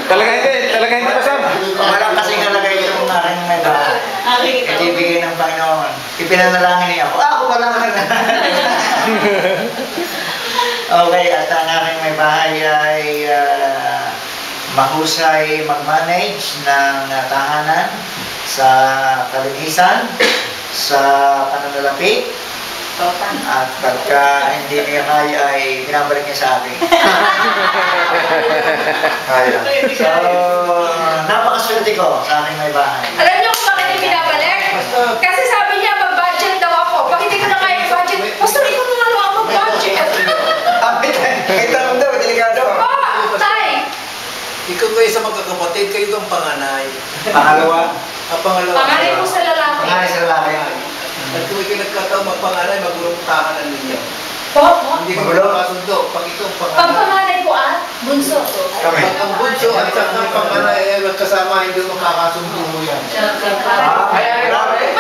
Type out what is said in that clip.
Talaga hindi pa, Sam. Walang kasing nalagay yung aking may bahay. Ibigay ng Panginoon. Ipinanalangin niya ako. Ako pala nga. Okay, at ang aking may bahay ay mahusay mag-manage ng tahanan sa kalinisan, sa pananalapi, at pagka hindi niya kaya ay binabalik niya sa akin. Kaya. So, napakaswerte ko sa aking may bahay. Alam niyo kung bakit yung binabalik? Kasi sabi niya, mag-budget daw ako. Pag hindi ko na kaya i-budget, Pastor, ikaw na nga lang ang mag-budget. Kita lang daw, delikado. Tay! Ikaw kayo sa magkakapatid, kayo ang panganay. Pangalawa. Pangalawa. Panganay mo sa lalaki. Panganay sa lalaki. At kung ikaw nagkataong magpanganay, magulong tahanan ninyo. Hindi ko makasundo. Pag ito ang panganay. Pagpanganay ko bunso. Kami. Pag ang bunso at ang panganay ay magkasama, hindi mo makakasundo mo yan. Kaya